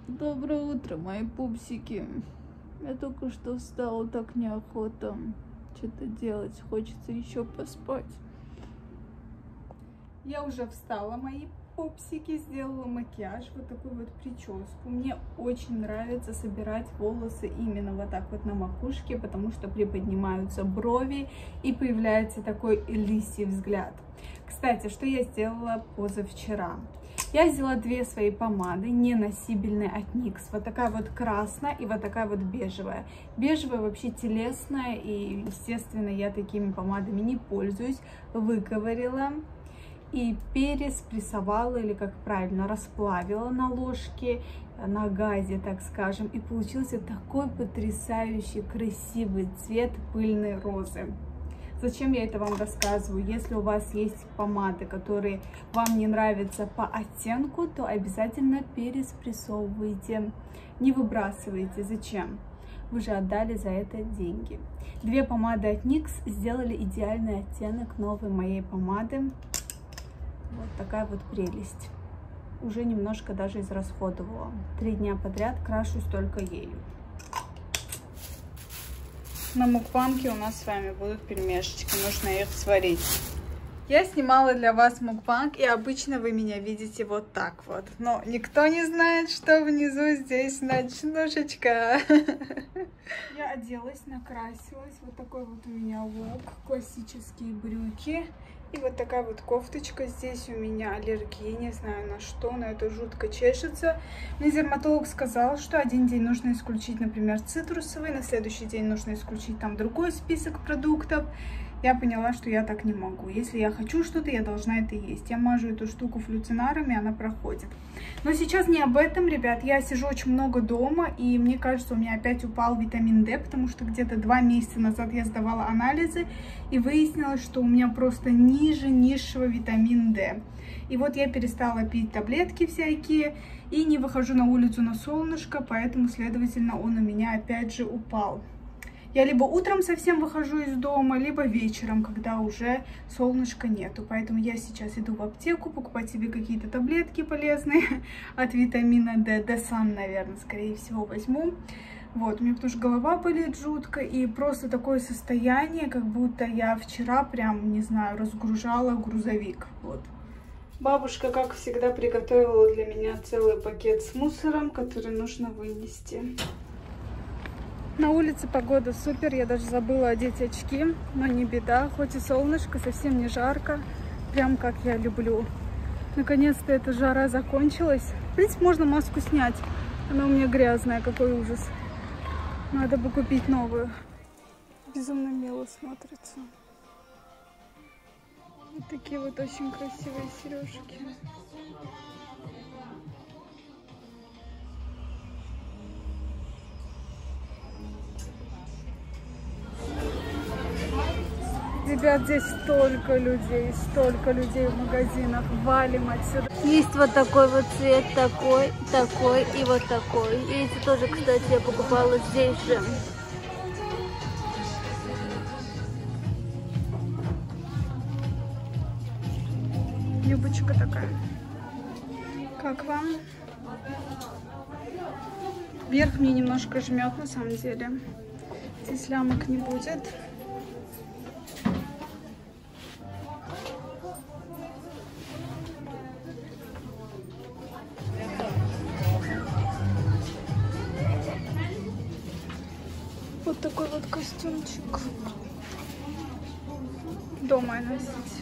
Доброе утро, мои пупсики. Я только что встала, так неохота что-то делать. Хочется еще поспать. Я уже встала, мои пупсики, сделала макияж, вот такую вот прическу. Мне очень нравится собирать волосы именно вот так вот на макушке, потому что приподнимаются брови и появляется такой лисий взгляд. Кстати, что я сделала позавчера? Я взяла две свои помады, неносибельные от NYX. Вот такая вот красная и вот такая вот бежевая. Бежевая вообще телесная, и, естественно, я такими помадами не пользуюсь. Выковырила и переспрессовала, или как правильно, расплавила на ложке, на газе, так скажем. И получился такой потрясающий, красивый цвет пыльной розы. Зачем я это вам рассказываю? Если у вас есть помады, которые вам не нравятся по оттенку, то обязательно переспрессовывайте. Не выбрасывайте. Зачем? Вы же отдали за это деньги. Две помады от NYX сделали идеальный оттенок новой моей помады. Вот такая вот прелесть. Уже немножко даже израсходовала. 3 дня подряд крашусь только ею. На мукбанге у нас с вами будут пельмешечки, нужно их сварить. Я снимала для вас мукбанг, и обычно вы меня видите вот так вот. Но никто не знает, что внизу здесь ночнушечка. Я оделась, накрасилась. Вот такой вот у меня лук, классические брюки. И вот такая вот кофточка. Здесь у меня аллергия, не знаю на что, но это жутко чешется. Мне дерматолог сказал, что один день нужно исключить, например, цитрусовый, на следующий день нужно исключить там другой список продуктов. Я поняла, что я так не могу. Если я хочу что-то, я должна это есть. Я мажу эту штуку флюцинаром, и она проходит. Но сейчас не об этом, ребят. Я сижу очень много дома, и мне кажется, у меня опять упал витамин D, потому что где-то 2 месяца назад я сдавала анализы, и выяснилось, что у меня просто ниже низшего витамин D. И вот я перестала пить таблетки всякие, и не выхожу на улицу на солнышко, поэтому, следовательно, он у меня опять же упал. Я либо утром совсем выхожу из дома, либо вечером, когда уже солнышка нету. Поэтому я сейчас иду в аптеку покупать себе какие-то таблетки полезные от витамина D. Десан, наверное, скорее всего, возьму. Вот, у меня потому что голова болит жутко, и просто такое состояние, как будто я вчера прям, не знаю, разгружала грузовик. Вот. Бабушка, как всегда, приготовила для меня целый пакет с мусором, который нужно вынести. На улице погода супер, я даже забыла одеть очки, но не беда, хоть и солнышко, совсем не жарко, прям как я люблю. Наконец-то эта жара закончилась. В принципе, можно маску снять, она у меня грязная, какой ужас. Надо бы купить новую. Безумно мило смотрится. Вот такие вот очень красивые сережки. Ребят, здесь столько людей в магазинах. Валим отсюда. Есть вот такой вот цвет, такой и вот такой. И эти тоже, кстати, я покупала здесь же. Юбочка такая. Как вам? Верх мне немножко жмет, на самом деле. Здесь лямок не будет. Вот такой вот костюмчик. Дома носить.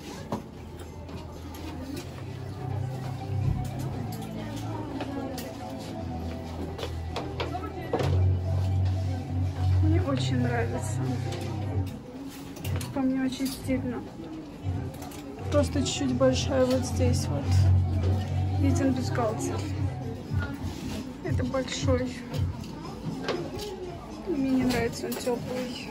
Мне очень нравится. По мне очень стильно. Просто чуть-чуть большая вот здесь вот. Виден бюстгальтер. Это большой. Мне не нравится, он теплый.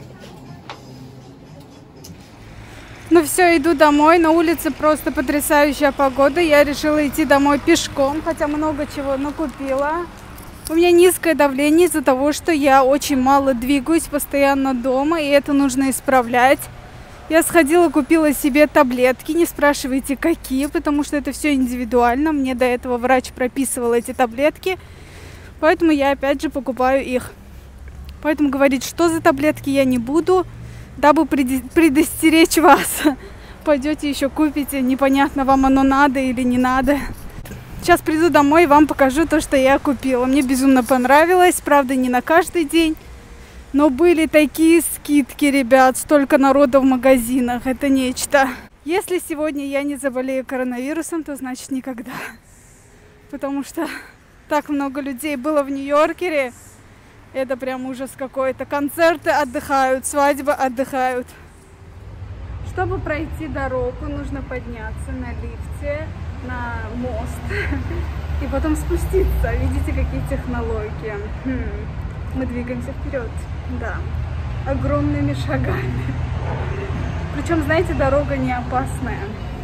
Ну все, иду домой. На улице просто потрясающая погода. Я решила идти домой пешком, хотя много чего накупила. У меня низкое давление из-за того, что я очень мало двигаюсь постоянно дома, и это нужно исправлять. Я сходила, купила себе таблетки, не спрашивайте какие, потому что это все индивидуально. Мне до этого врач прописывал эти таблетки. Поэтому я опять же покупаю их. Поэтому говорить, что за таблетки, я не буду, дабы предостеречь вас. Пойдете еще купите, непонятно, вам оно надо или не надо. Сейчас приду домой и вам покажу то, что я купила. Мне безумно понравилось, правда, не на каждый день. Но были такие скидки, ребят, столько народа в магазинах, это нечто. Если сегодня я не заболею коронавирусом, то значит никогда. Потому что так много людей было в Нью-Йоркере. Это прям ужас какой-то. Концерты отдыхают, свадьбы отдыхают. Чтобы пройти дорогу, нужно подняться на лифте, на мост и потом спуститься. Видите, какие технологии. Мы двигаемся вперед, да, огромными шагами. Причем, знаете, дорога не опасная.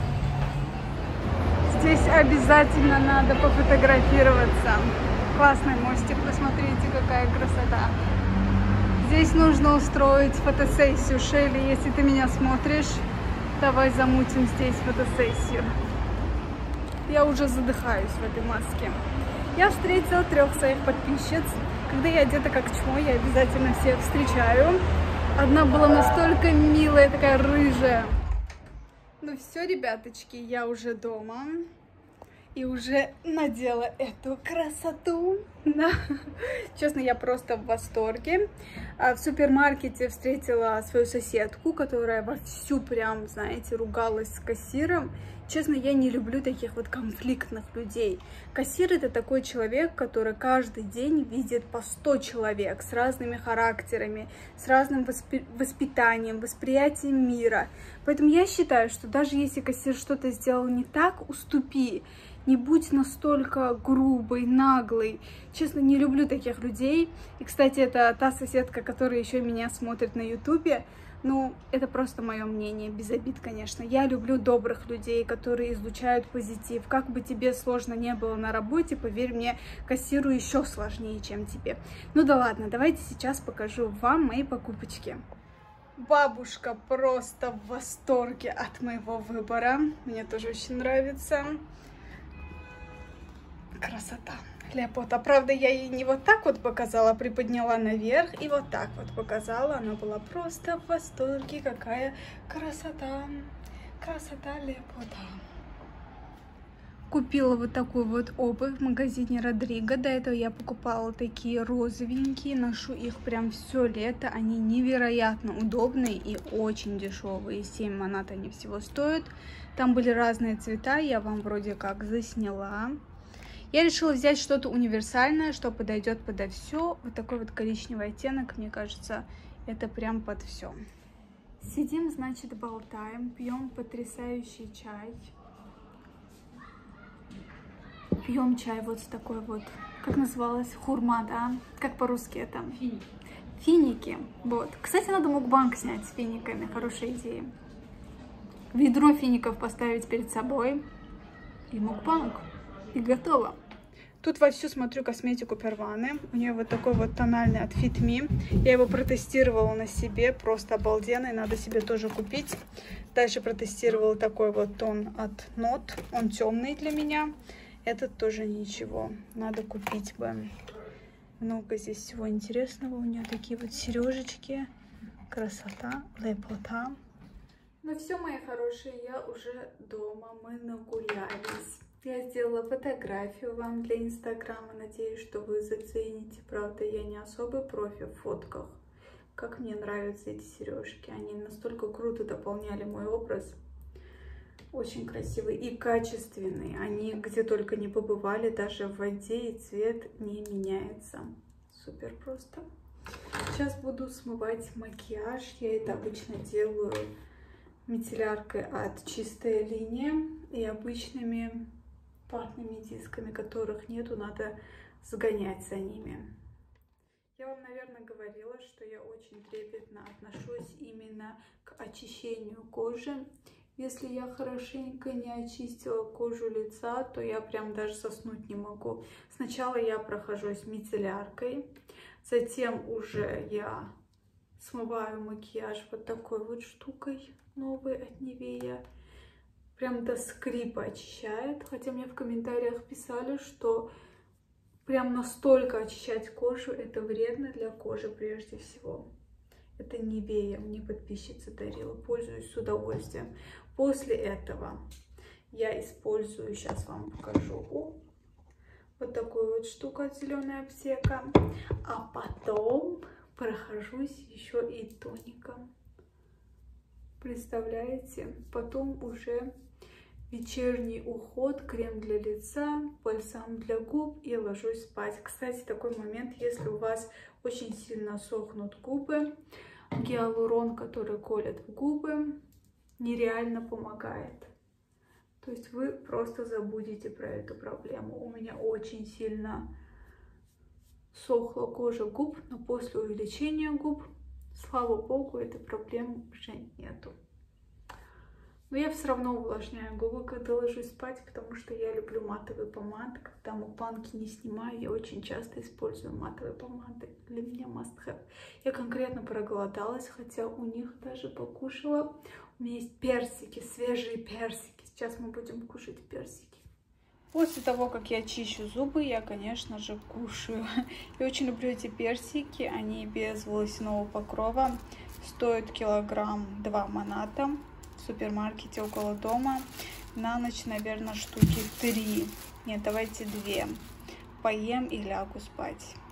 Здесь обязательно надо пофотографироваться. Классный мостик, посмотрите, какая красота. Здесь нужно устроить фотосессию. Шелли, если ты меня смотришь, давай замутим здесь фотосессию. Я уже задыхаюсь в этой маске. Я встретила 3 своих подписчиц. Когда я одета как чмо, я обязательно всех встречаю. Одна была настолько милая, такая рыжая. Ну все, ребяточки, я уже дома. И уже надела эту красоту. Да. Честно, я просто в восторге. В супермаркете встретила свою соседку, которая вовсю прям, знаете, ругалась с кассиром. Честно, я не люблю таких вот конфликтных людей. Кассир — это такой человек, который каждый день видит по 100 человек с разными характерами, с разным воспитанием, восприятием мира. Поэтому я считаю, что даже если кассир что-то сделал не так, уступи. Не будь настолько грубой, наглой. Честно, не люблю таких людей. И, кстати, это та соседка, которая еще меня смотрит на ютубе. Ну, это просто мое мнение, без обид, конечно. Я люблю добрых людей, которые излучают позитив. Как бы тебе сложно не было на работе, поверь мне, кассиру еще сложнее, чем тебе. Ну да ладно, давайте сейчас покажу вам мои покупочки. Бабушка просто в восторге от моего выбора. Мне тоже очень нравится. Красота, лепота. Правда, я ей не вот так вот показала, приподняла наверх и вот так вот показала. Она была просто в восторге. Какая красота, красота, лепота. Купила вот такую вот обувь в магазине Родриго. До этого я покупала такие розовенькие. Ношу их прям все лето. Они невероятно удобные и очень дешевые. 7 манат они всего стоят. Там были разные цвета. Я вам вроде как засняла. Я решила взять что-то универсальное, что подойдет подо все. Вот такой вот коричневый оттенок, мне кажется, это прям под все. Сидим, значит, болтаем, пьем потрясающий чай. Пьем чай вот с такой вот, как называлось, хурма, да? Как по-русски это? Финики. Финики, вот. Кстати, надо мукбанг снять с финиками, хорошая идея. Ведро фиников поставить перед собой и мукбанг. И готово. Тут вовсю смотрю косметику Перваны. У нее вот такой вот тональный от Fit Me. Я его протестировала на себе. Просто обалденный. Надо себе тоже купить. Дальше протестировала такой вот тон от Not. Он темный для меня. Этот тоже ничего. Надо купить бы. Много здесь всего интересного. У нее такие вот сережечки. Красота. Лепота. Ну все, мои хорошие, я уже дома. Мы нагулялись. Я сделала фотографию вам для Инстаграма. Надеюсь, что вы зацените. Правда, я не особый профи в фотках. Как мне нравятся эти сережки. Они настолько круто дополняли мой образ. Очень красивые и качественные. Они где только не побывали, даже в воде, и цвет не меняется. Супер просто. Сейчас буду смывать макияж. Я это обычно делаю мицелляркой от Чистая Линия и обычными ватными дисками, которых нету, надо сгонять за ними. Я вам, наверное, говорила, что я очень трепетно отношусь именно к очищению кожи. Если я хорошенько не очистила кожу лица, то я прям даже соснуть не могу. Сначала я прохожусь мицелляркой, затем уже я смываю макияж вот такой вот штукой новой от Nivea. Прям до скрипа очищает. Хотя мне в комментариях писали, что Прям настолько очищать кожу, это вредно для кожи прежде всего. Это Nivea, мне подписчица дарила, пользуюсь с удовольствием. После этого я использую, сейчас вам покажу, вот такую вот штуку от Зеленая Аптека. А потом прохожусь еще и тоником. Представляете? Потом уже вечерний уход, крем для лица, бальзам для губ и ложусь спать. Кстати, такой момент, если у вас очень сильно сохнут губы, гиалурон, который колет в губы, нереально помогает. То есть вы просто забудете про эту проблему. У меня очень сильно сохла кожа губ, но после увеличения губ, слава богу, этой проблемы уже нету. Но я все равно увлажняю губы, когда ложусь спать, потому что я люблю матовые помады. Когда мукбанги не снимаю, я очень часто использую матовые помады. Для меня must have. Я конкретно проголодалась, хотя у них даже покушала. У меня есть персики, свежие персики. Сейчас мы будем кушать персики. После того, как я чищу зубы, я, конечно же, кушаю. Я очень люблю эти персики. Они без волосяного покрова. Стоят килограмм 2 маната. В супермаркете около дома. На ночь, наверное, штуки 3. Нет, давайте 2. Поем и лягу спать.